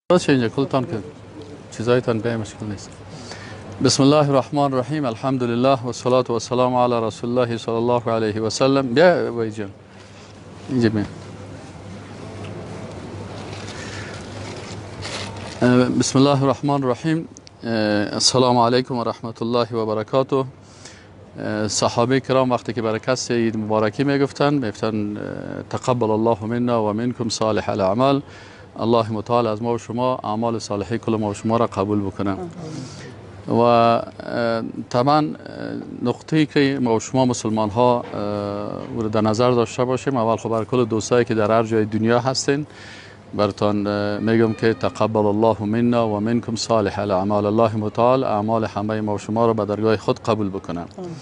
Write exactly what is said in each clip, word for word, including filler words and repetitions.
راست اینجا کلتان که چیزایتان به مشکل نیست. بسم الله الرحمن الرحیم. الحمد لله و صلاة و سلام علی رسول الله صلی الله علیه و سلم. بیا وای جان اینجا بیا. بسم الله الرحمن الرحیم. السلام علیکم و رحمت الله و برکاته. صحابه کرام وقتی که برای کسی عید مبارکی میگفتن میگفتن تقبل الله منا و منکم صالح الاعمال. الله متعال از ما و شما اعمال صالحه کل ما و شما را قبول بکنه. و طبعا نقطه‌ای که ما و شما مسلمان ها رو در نظر داشته باشیم، اول خب بر کل دوستایی که در هر جای دنیا هستین براتون میگم که تقبل الله منا و منکم صالح الاعمال. الله متعال اعمال همه ما و شما را به درگاه خود قبول بکنه.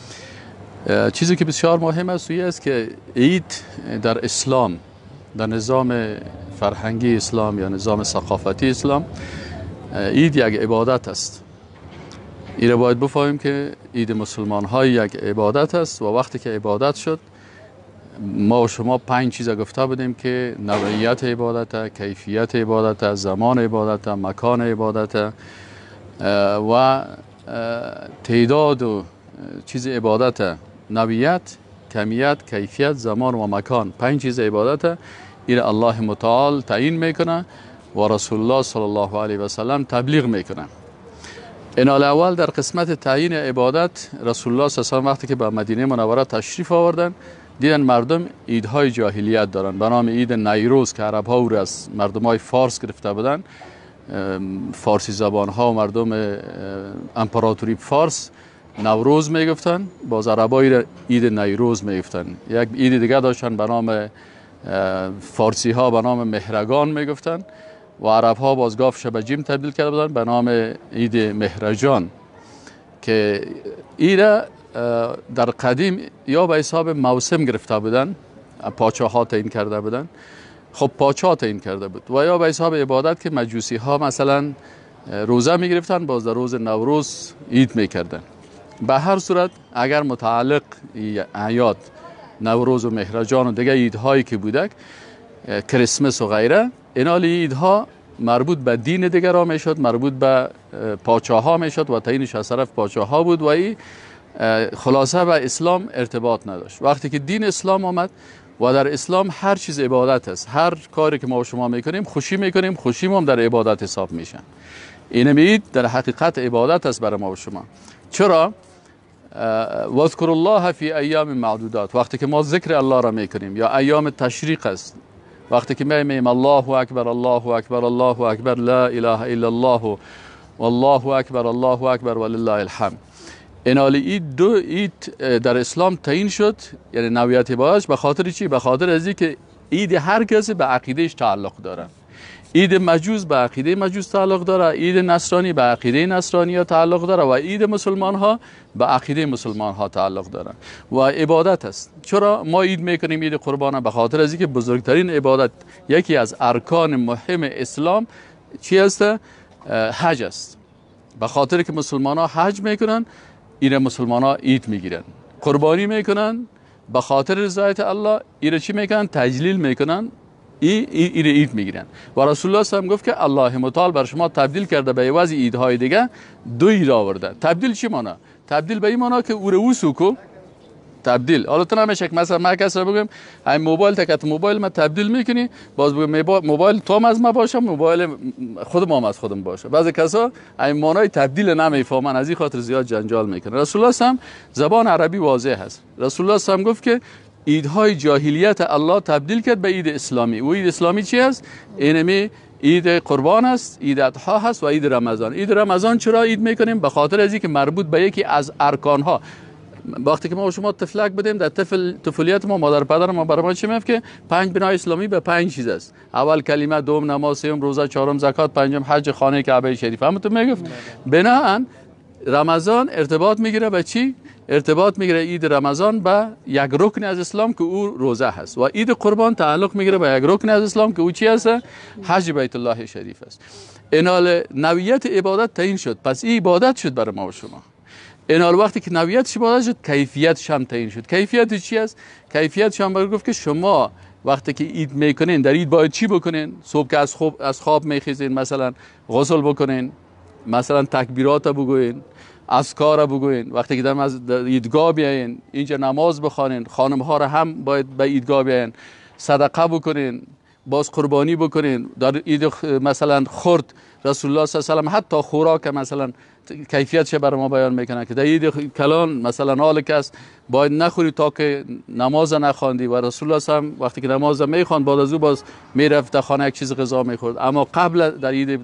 چیزی که بسیار مهم است است که عید در اسلام، در نظام فرهنگی اسلام یا نظام ثقافتی اسلام، عید یک عبادت است. این را باید بفهمیم که عید مسلمان های یک عبادت است و وقتی که عبادت شد ما و شما پنج چیز گفته بودیم که نوعیت عبادت، کیفیت عبادت، زمان عبادت، مکان عبادت و تعداد و چیز عبادت، نوعیت، کمیت، کیفیت، زمان و مکان، پنج چیز عبادت. این الله متعال تعیین میکنه و رسول الله صلی الله علیه و سلم تبلیغ میکنه. اینال اول در قسمت تعیین عبادت رسول الله صلی الله علیه و سلم وقتی که به مدینه منوره تشریف آوردن دیدن مردم عیدهای جاهلیت دارن به نام عید نیروز که عرب ها او را از مردم های فارس گرفته بودن. فارسی زبان ها و مردم امپراتوری فارس نوروز میگفتن، باز عربایی عید نیروز میگفتن. یک عید دیگه داشتن به نام فارسی ها به نام مهرگان میگفتن و عرب ها باز گاف شبجیم تبدیل کرده بودن به نام عید مهرجان که عید در قدیم یا به حساب موسم گرفته بودن، پاچه ها تعیین کرده بودن. خب پاچه ها تعیین کرده بود و یا به حساب عبادت که مجوسی ها مثلا روزه می گرفتن، باز در روز نوروز عید می کردن. به هر صورت اگر متعلق اعیاد نوروز و مهرجان و دیگه عیدهایی که بودک، کریسمس و غیره، اینال عیدها مربوط به دین دیگر ها می شد، مربوط به پاچه ها می شد و تعیینش از طرف پاچه ها بود و این خلاصه به اسلام ارتباط نداشت. وقتی که دین اسلام آمد و در اسلام هر چیز عبادت است، هر کاری که ما و شما میکنیم خوشی میکنیم، خوشی هم در عبادت حساب میشن. این عید در حقیقت عبادت است برای ما و شما. چرا؟ واذکر الله فی ایام معدودات، وقتی که ما ذکر الله را میکنیم، یا ایام تشریق است، وقتی که میگیم الله اکبر الله اکبر الله اکبر لا اله الا الله والله اکبر الله اکبر ولله الحمد. اینال عید دو عید در اسلام تعیین شد، یعنی نوعیت باش به خاطر چی؟ به خاطر ازی که عید هر کسی به عقیدهش تعلق داره. عید مجوس به عقیده مجوس تعلق داره، عید نصرانی به عقیده نصرانی ها تعلق داره و عید مسلمان ها به عقیده مسلمان ها تعلق داره و عبادت است. چرا ما عید میکنیم عید قربان؟ به خاطر از اینکه بزرگترین عبادت، یکی از ارکان مهم اسلام چی است؟ حج است. به خاطر که مسلمان ها حج میکنن، این مسلمان ها عید میگیرن، قربانی میکنن به خاطر رضایت الله، این چی میکنن؟ تجلیل میکنن، این این عید میگیرن. و رسول الله صلی الله علیه و گفت که الله متعال بر شما تبدیل کرده به عوض عیدهای دیگه دو عید آورده. تبدیل چی معنی؟ تبدیل به این معنی که او رو سوکو تبدیل. حالا تو نمیشه که مثلا ما کسی رو بگم این موبایل تکت موبایل ما تبدیل میکنی، باز بگم موبایل تو از ما باشه، موبایل خودم هم از خودم باشه. بعضی کسا این معنی تبدیل نمیفهمن، از این خاطر زیاد جنجال میکنن. رسول الله صلی الله علیه و زبان عربی واضح هست. رسول الله صلی الله علیه و گفت که عیدهای جاهلیت الله تبدیل کرد به عید اسلامی. و عید اسلامی چی است؟ اینمی عید قربان است، عید اضحی هست و عید رمضان. عید رمضان چرا عید میکنیم؟ به خاطر از اینکه مربوط به یکی از ارکان ها. وقتی که ما و شما طفلک بودیم در طفل طفولیت ما، مادر پدر ما برای ما چی میگفت که پنج بنای اسلامی به پنج چیز است. اول کلمه، دوم نماز، سوم روزه، چهارم زکات، پنجم حج خانه کعبه شریف. همونطور میگفت. بناهن رمضان ارتباط میگیره به چی؟ ارتباط میگیره عید رمضان به یک رکن از اسلام که او روزه هست و عید قربان تعلق میگیره به یک رکن از اسلام که او چی است؟ حج بیت الله شریف است. اینال نوعیت عبادت تعیین شد، پس این عبادت شد برای ما و شما. اینال وقتی که نوعیتش عبادت شد، کیفیتش هم تعیین شد. کیفیت چی است؟ کیفیتش هم گفت که شما وقتی که اید میکنین در اید باید چی بکنین؟ صبح که از خواب از خواب میخیزین مثلا غسل بکنین، مثلا تکبیرات بگوین، اذکار بگوین. وقتی که در از ایدگاه بیاین اینجا نماز بخوانین، خانم ها را هم باید به ایدگاه بیاین، صدقه بکنین، باز قربانی بکنین. در عید مثلا خرد رسول الله صلی الله علیه و حتی خوراک مثلا کیفیتش برای ما بیان میکنه که در عید کلان مثلا حال کس باید نخوری تا که نماز نخواندی، و رسول الله صلی الله علیه و وقتی که نماز میخواند بعد از او باز میرفت خانه یک چیز غذا میخورد. اما قبل در عید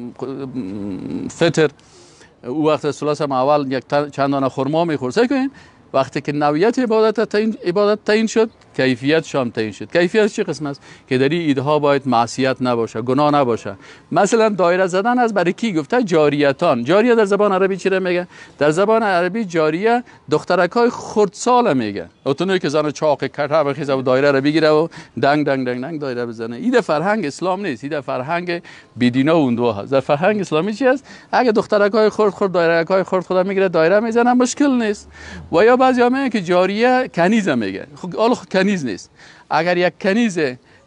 فطر او وقت رسول الله اول یک چند دانه خرما میخورد. سعی کنین وقتی که نوعیت عبادت تعیین عبادت تعیین شد، کیفیت شام تعیین شد. کیفیت چه قسم است؟ که در این ایدها باید معصیت نباشه، گناه نباشه. مثلا دایره زدن از برای کی گفته؟ جاریتان. جاریه در زبان عربی چی را میگه؟ در زبان عربی جاریه دخترکای خردسال میگه. اونایی که زن چاق کټه بخیزه و دایره را بگیره و دنگ دنگ دنگ دنگ دایره بزنه. این فرهنگ اسلام نیست، این فرهنگ بیدینه اون دو هست. در فرهنگ اسلامی چی است؟ اگه دخترکای خرد خرد دایره‌های خرد خدا میگیره دایره میزنه مشکل نیست. و یا بعضیا میگن که جاریه کنیز میگه. خب حالا کنیز نیست. اگر یک کنیز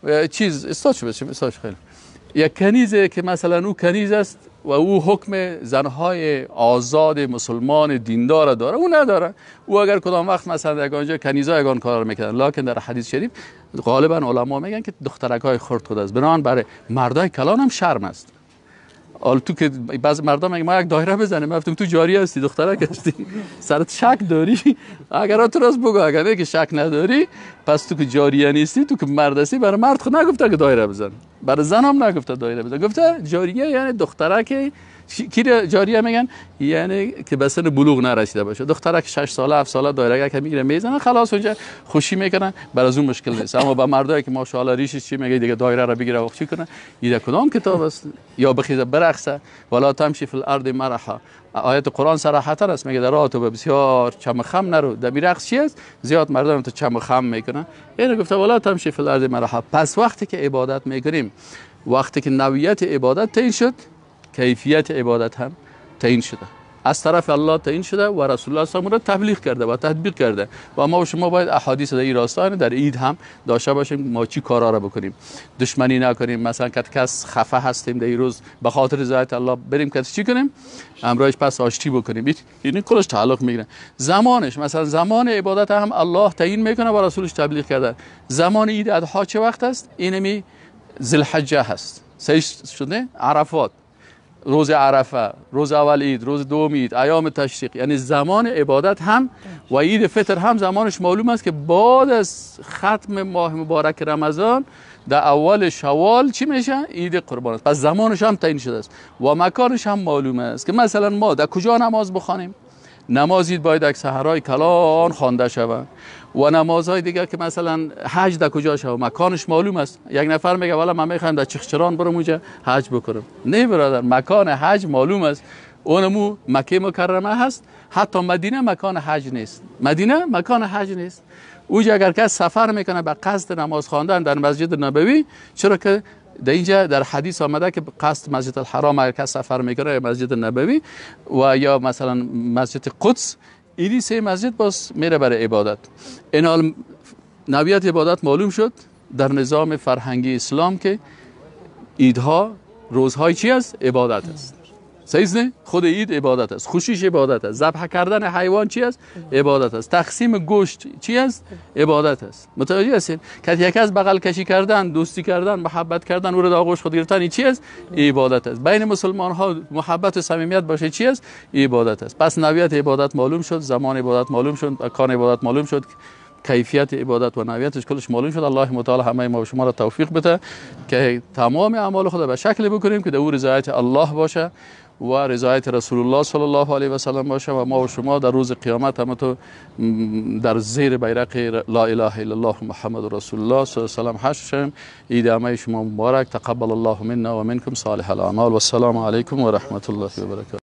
چیز استاچ بشه استاچ خیلی یک کنیزه که مثلا او کنیز است و او حکم زنهای آزاد مسلمان دیندار داره، او نداره. او اگر کدام وقت مثلا در آنجا کنیزا یگان کار میکنن، لکن در حدیث شریف غالبا علما میگن که دخترکای خرد خود است. بنابراین برای مردای کلان هم شرم است. حالا تو که بعض مردم میگن ما یک دایره بزنیم، ما گفتم تو جاری هستی، دخترک هستی، سرت شک داری؟ اگر تو راست بگو، اگر نه که شک نداری پس تو که جاریه نیستی، تو که مرد هستی. برای مرد خود نگفته که دایره بزن، برای زن هم نگفته دایره بزن، گفته جاریه یعنی دخترک. کی جاریه میگن؟ یعنی که به سن بلوغ نرسیده باشه. دخترک شش ساله هفت ساله دایره که میگیره میزنه خلاص اونجا خوشی میکنن، برای از اون مشکل نیست. اما با مردایی که ماشاءالله ریشش چی میگه دیگه دایره رو بگیره و چی کنه، این کدام کتاب است؟ یا بخیزه برقصه ولا تمشی فی الارض مرحا. آیت قرآن صراحتا است، میگه در راه تو بسیار چم خم نرو. در رقص چی است؟ زیاد مردم تو چم خم میکنن. اینو گفته ولا تمشی فی الارض مرحا. پس وقتی که عبادت میکنیم، وقتی که نوعیت عبادت تعیین شد، کیفیت عبادت هم تعیین شده، از طرف الله تعیین شده و رسول الله صلی الله علیه و تبلیغ کرده و تطبیق کرده. و ما و شما باید احادیث در این راستا در عید هم داشته باشیم. ما چی کارا را بکنیم؟ دشمنی نکنیم. مثلا که کس خفه هستیم در این روز به خاطر رضایت الله، بریم که چی کنیم؟ امروز پس آشتی بکنیم. این کلش تعلق میگیره. زمانش مثلا زمان عبادت هم الله تعیین میکنه و رسولش تبلیغ کرده. زمان عید اضحی چه وقت است؟ اینمی ذوالحجه هست. صحیح شده؟ عرفات، روز عرفه، روز اول عید، روز دوم عید، ایام تشریق. یعنی زمان عبادت هم و عید فطر هم زمانش معلوم است که بعد از ختم ماه مبارک رمضان در اول شوال چی میشه؟ عید قربان است. پس زمانش هم تعیین شده است و مکانش هم معلوم است که مثلا ما در کجا نماز بخوانیم. نماز عید باید در صحرای کلان خوانده شود و نمازهای دیگه که مثلا حج در کجا شود مکانش معلوم است. یک نفر میگه والا من میخوام در چخچران برم اونجا حج بکنم. نه برادر، مکان حج معلوم است. اونمو مکه مکرمه هست. حتی مدینه مکان حج نیست. مدینه مکان حج نیست. اونجا اگر کس سفر میکنه به قصد نماز خواندن در مسجد نبوی، چرا که در اینجا در حدیث آمده که قصد مسجد الحرام اگر کس سفر میکنه مسجد نبوی و یا مثلا مسجد قدس، اینی سه مسجد باز میره برای عبادت. این حال نوعیت عبادت معلوم شد در نظام فرهنگی اسلام که عیدها روزهای چی است؟ عبادت است. صحیح نه؟ خود عید عبادت است، خوشیش عبادت است، ذبح کردن حیوان چی است؟ عبادت است، تقسیم گوشت چی است؟ عبادت است. متوجه هستین؟ که یک از بغل کشی کردن، دوستی کردن، محبت کردن، او را در آغوش خود گرفتن چی است؟ عبادت است. بین مسلمان ها محبت و صمیمیت باشه چی است؟ عبادت است. پس نوعیت عبادت معلوم شد، زمان عبادت معلوم شد، مکان عبادت معلوم شد، کیفیت عبادت و نوعیتش کلش معلوم شد. الله متعال همه ما و شما را توفیق بده که تمام اعمال خود به شکلی بکنیم که در او رضایت الله باشه و رضایت رسول الله صلی الله علیه و سلم باشه و ما و شما در روز قیامت هم تو در زیر بیرق لا اله الا الله محمد رسول الله صلی الله علیه و سلم حشر شیم. عید همه شما مبارک. تقبل الله منا و منکم صالح الاعمال و السلام علیکم و رحمت الله و برکاته.